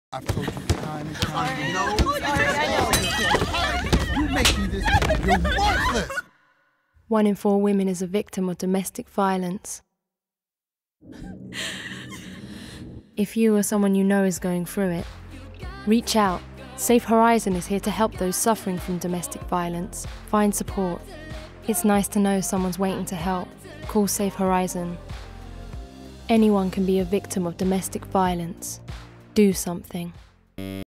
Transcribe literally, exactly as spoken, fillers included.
I've told you time and time again. No. Sorry, I know. You make me this way. You're worthless. One in four women is a victim of domestic violence. If you or someone you know is going through it, reach out. Safe Horizon is here to help those suffering from domestic violence. Find support. It's nice to know someone's waiting to help. Call Safe Horizon. Anyone can be a victim of domestic violence. Do something.